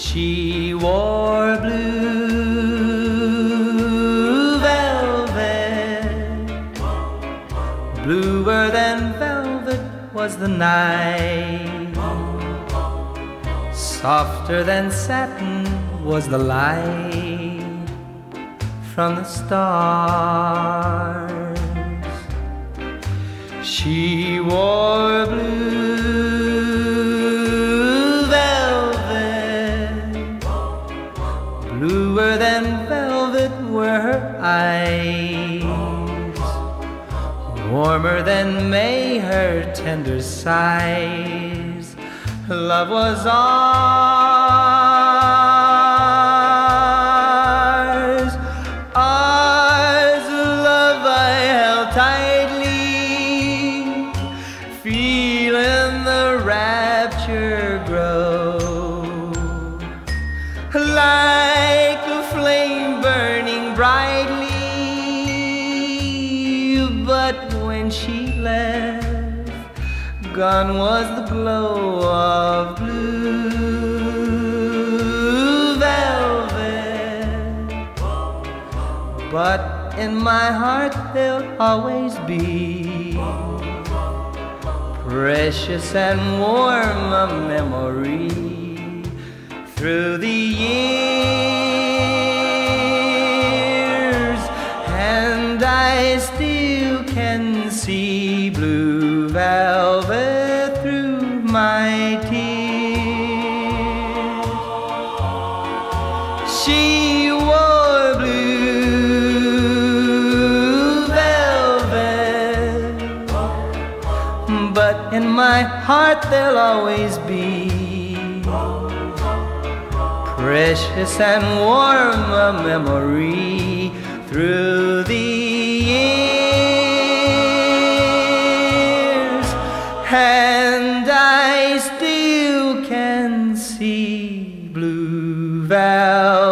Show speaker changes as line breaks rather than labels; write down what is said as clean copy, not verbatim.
She wore blue velvet, bluer than velvet was the night, softer than satin was the light from the stars. She wore blue velvet, bluer than velvet were her eyes, warmer than May her tender sighs. Love was ours, ours, love I held tightly, feeling the rapture grow, like a flame burning brightly. But when she left, gone was the glow of blue velvet. But in my heart there'll always be precious and warm a memory through the years, and I still can see blue velvet through my tears. She wore blue velvet, but in my heart there'll always be precious and warm a memory through the years, and I still can see blue velvet